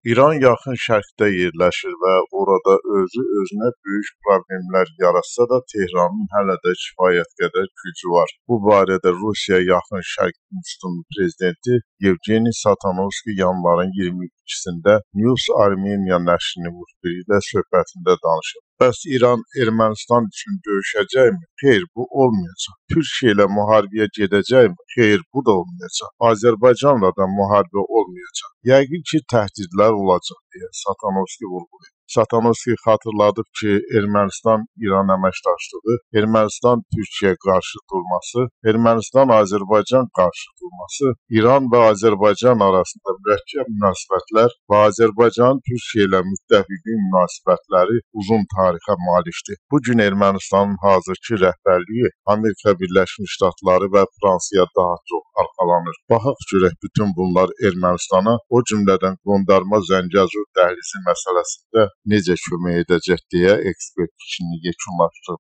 İran yaxın şərqdə yerləşir və orada özü özünə böyük problemlər yaratsa da Tehranın hələ də kifayət qədər gücü var. Bu barədə Rusiya Yaxın Şərq İnstitutunun prezidenti Yevgeniy Satanovski yanvarın 22-sində News Armenia nəşrinin müxbiri ilə söhbətində danışıb. Bəs İran Ermənistan üçün döyüşəcəkmi? Xeyr, bu olmayacaq. Türkiyə ilə müharibəyə gedəcəkmi? Xeyr, bu da olmayacaq. Azərbaycanla da müharibə olmayacaq. Yəqin ki, təhdidlər olacaq deyə Satanovski vurğulayıb. Satanovski xatırladıb ki, Ermənistan-İran əməkdaşlığı, Ermənistan-Türkiyə qarşı durması, Ermənistan-Azərbaycan qarşı durması, İran və Azərbaycan arasında mürəkkəb münasibətlər və Azərbaycanın Türkiyə ilə müttəfiqlik münasibətləri uzun tarixə malikdir. Bugün Ermənistanın hazırki rəhbərliyi Amerika Birləşmiş Ştatları və Fransaya daha çox arxalanır. Baxaq görək bütün bunlar Ermənistana, o cümlədən qondarma Zəngəzur dəhlizi məsələsində necə kömək edəcək deyə ekspert fikrini yekunlaşdırıb.